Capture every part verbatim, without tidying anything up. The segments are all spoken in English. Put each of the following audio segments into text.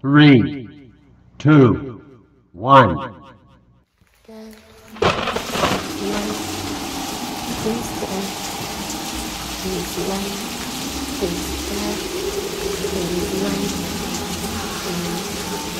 Three, two, one. Dead. Light. Please dead. Please light. Please dead. Please light. Please.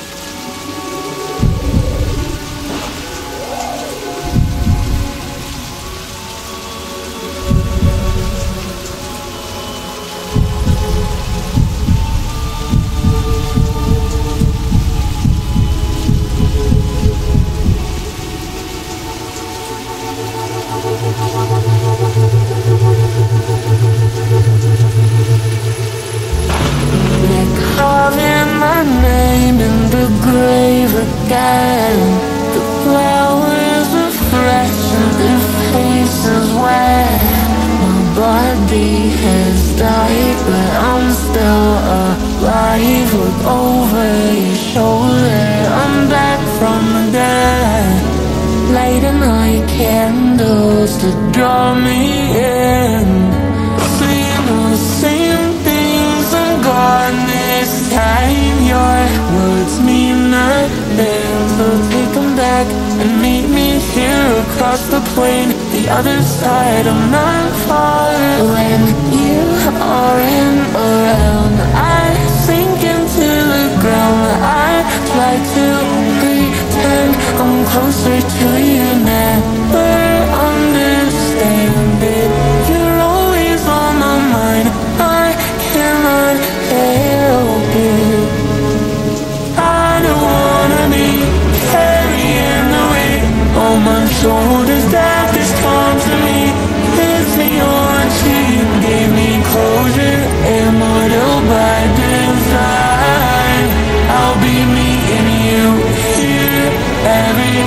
They're carving my name in the grave again. The flowers are fresh and their faces wet. My body has died, but I'm still alive. Look over your shoulder, I'm back from the dead. Lighting night candles to draw me in. Saying all the same things, I'm gone this time. Your words mean nothing, so take them back and meet me here across the plain, the other side. I'm not far. When you aren't around, I sink into the ground. I try to pretend I'm closer to you, never understand it. You're always on my mind, I cannot help it. I don't wanna be carrying the weight on my shoulders that this time to me hits me on cheek, gave me closure, immortal by design. I'll be meeting you here every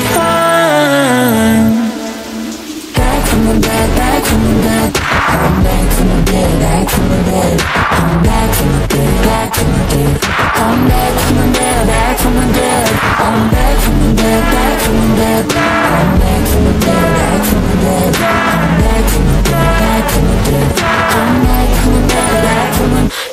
time. Back from the dead, back from the dead. I'm back from the dead, back from the dead. I'm back from the dead, back from the dead. I'm back from the dead, back from the dead. I'm back from the dead, back from the dead. I'm back from the dead, back from the dead. I'm back from the dead, back from the dead. I'm back from the dead, back from the dead.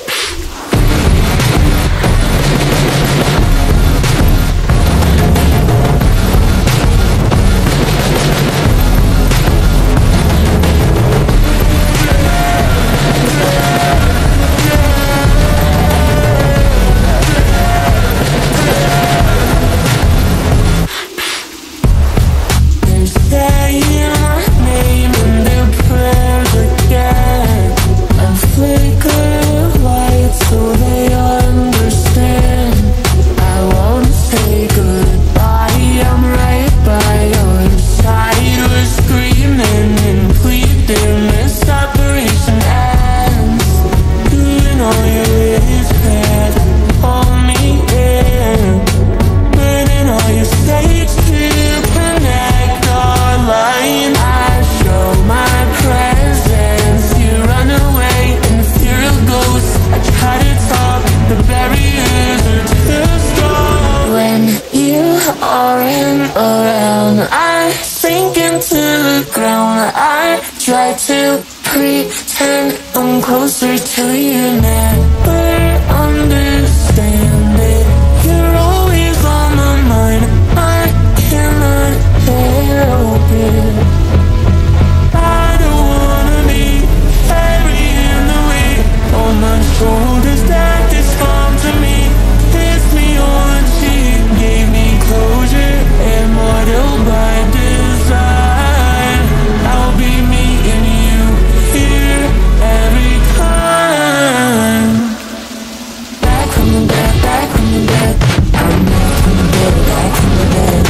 Try to pretend I'm closer to you, never understand it. You're always on my mind, I cannot help it. I don't wanna be carrying the weight on my shoulders that this come to me, hits me on cheek, gave me closure, immortal by design. I'll be meeting you here every time. Back from the dead, back from the dead. I'm back from the dead, back from the dead.